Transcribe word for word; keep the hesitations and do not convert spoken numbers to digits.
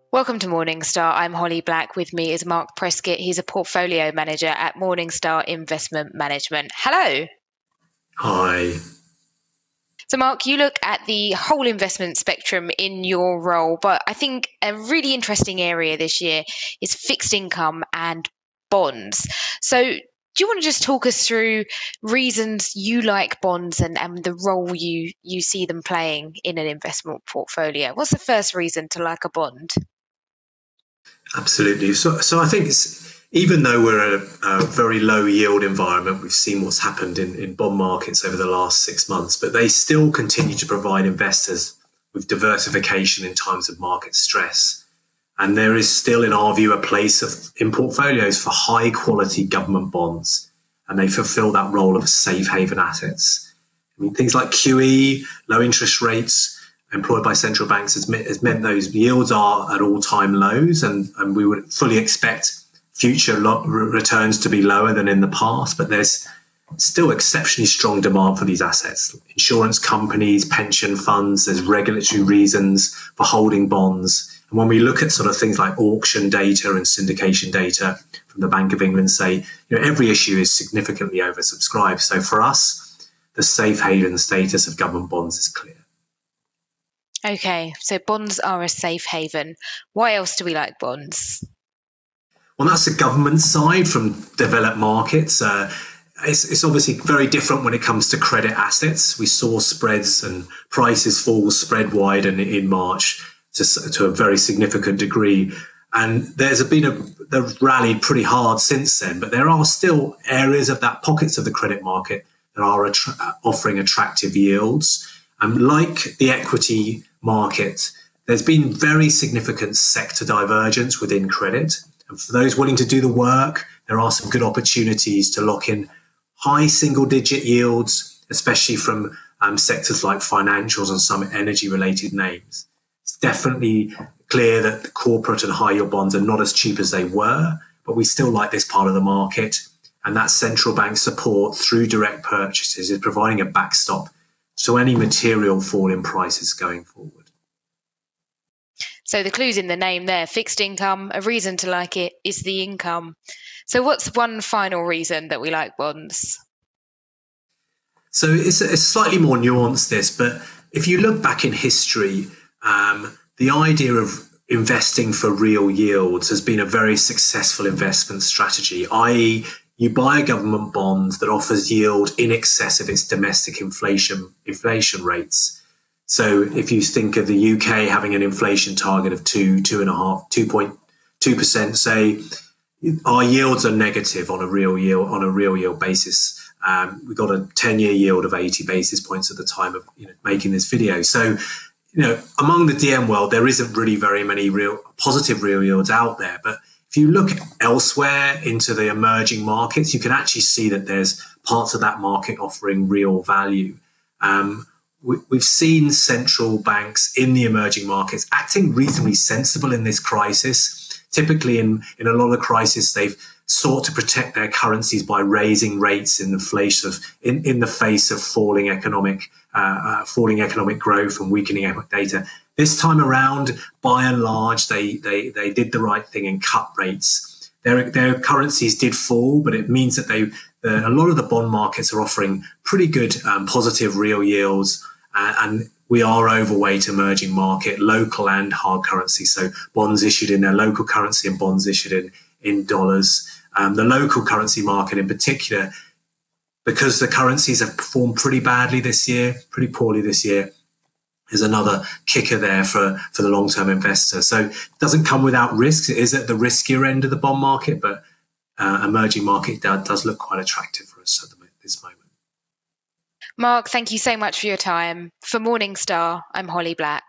Welcome to Morningstar. I'm Holly Black. With me is Mark Preskett. He's a portfolio manager at Morningstar Investment Management. Hello. Hi. So, Mark, you look at the whole investment spectrum in your role, but I think a really interesting area this year is fixed income and bonds. So, do you want to just talk us through reasons you like bonds and, and the role you, you see them playing in an investment portfolio? What's the first reason to like a bond? Absolutely. So, so I think it's, even though we're at a, a very low yield environment, we've seen what's happened in, in bond markets over the last six months, but they still continue to provide investors with diversification in times of market stress. And there is still, in our view, a place of, in portfolios for high quality government bonds, and they fulfill that role of safe haven assets. I mean, things like Q E, low interest rates, employed by central banks has, has meant those yields are at all-time lows, and, and we would fully expect future lo- returns to be lower than in the past, but there's still exceptionally strong demand for these assets. Insurance companies, pension funds, there's regulatory reasons for holding bonds. And when we look at sort of things like auction data and syndication data from the Bank of England, say, you know, every issue is significantly oversubscribed. So for us, the safe haven status of government bonds is clear. Okay, so bonds are a safe haven. Why else do we like bonds? Well, that's the government side from developed markets. Uh, it's, it's obviously very different when it comes to credit assets. We saw spreads and prices fall spread wide in, in March to, to a very significant degree. And there's been a they've rallied pretty hard since then, but there are still areas of that pockets of the credit market that are attra- offering attractive yields. And like the equity market, there's been very significant sector divergence within credit. And for those willing to do the work, there are some good opportunities to lock in high single digit yields, especially from um, sectors like financials and some energy related names. It's definitely clear that the corporate and high yield bonds are not as cheap as they were, but we still like this part of the market. And that central bank support through direct purchases is providing a backstop to any material fall in prices going forward. So the clue's in the name there, fixed income, a reason to like it is the income. So what's one final reason that we like bonds? So it's, it's slightly more nuanced, this, but if you look back in history, um, the idea of investing for real yields has been a very successful investment strategy, that is, you buy a government bond that offers yield in excess of its domestic inflation inflation rates. So if you think of the U K having an inflation target of two, two and a half, two point two percent, say, our yields are negative on a real yield on a real yield basis. Um, we got a ten-year yield of eighty basis points at the time of you know, making this video. So, you know, among the D M world, there isn't really very many real positive real yields out there, but if you look elsewhere into the emerging markets, you can actually see that there's parts of that market offering real value. Um, we, we've seen central banks in the emerging markets acting reasonably sensible in this crisis. Typically, in, in a lot of crises, they've sought to protect their currencies by raising rates in the face of in, in the face of falling economic uh, uh, falling economic growth and weakening economic data. This time around, by and large, they they they did the right thing and cut rates. Their their currencies did fall, but it means that they the, a lot of the bond markets are offering pretty good um, positive real yields, uh, and we are overweight emerging market, local and hard currency. So bonds issued in their local currency and bonds issued in in dollars. Um, the local currency market in particular, because the currencies have performed pretty badly this year, pretty poorly this year, is another kicker there for, for the long-term investor. So it doesn't come without risks. It is at the riskier end of the bond market, but uh, emerging market does, does look quite attractive for us at the, this moment. Mark, thank you so much for your time. For Morningstar, I'm Holly Black.